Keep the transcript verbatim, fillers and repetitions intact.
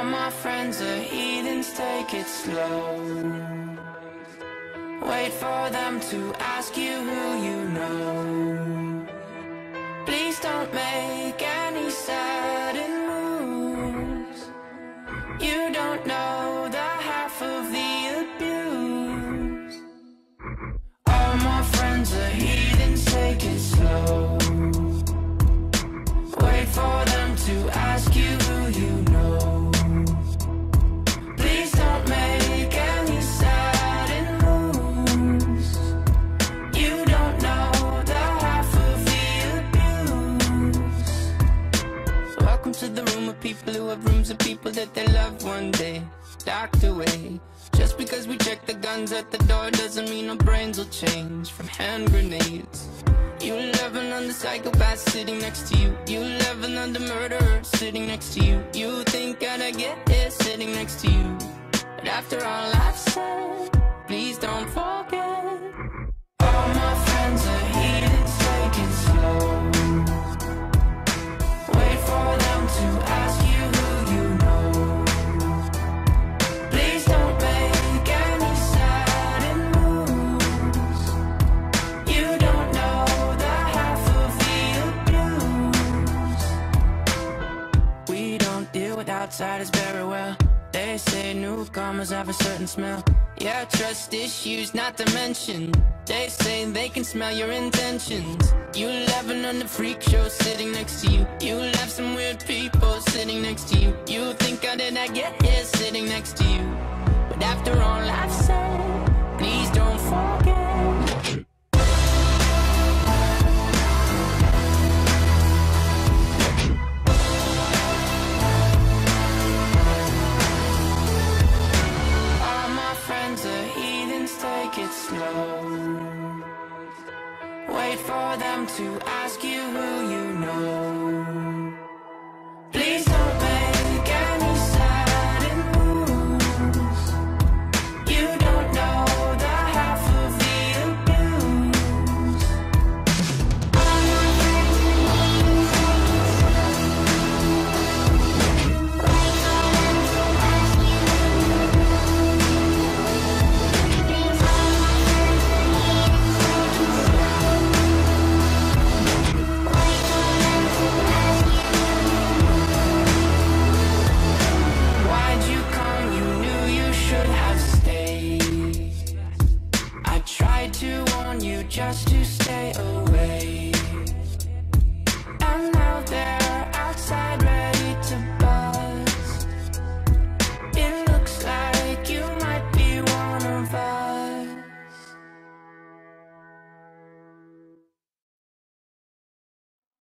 All my friends are heathens, take it slow. Wait for them to ask you who you know. Please don't make any sudden moves. You don't know the half of the abuse. All my friends are heathens, take it slow. Wait for them to ask you who you know. Please don't make any sudden moves. You don't know the half of the abuse. Welcome to the room of people who have rooms of people that they love one day locked away. Just because we check the guns at the door doesn't mean our brains will change from hand grenades. You love another psychopath sitting next to you. You love another murderer sitting next to you. You think I'd get here sitting next to you. But after all I've said, please don't forget. All my friends are heathens, take it slow. Wait for them to ask you who you know. Please don't make any sudden moves. You don't know the half of the abuse. We don't deal with outsiders very well. They say newcomers have a certain smell. Yeah, trust issues not to mention. They say they can smell your intentions. You laughing on the freak show sitting next to you. You laugh some weird people sitting next to you. You think how did I get here sitting next to you. But after all I've said, please don't forget. Take it slow. Wait for them to ask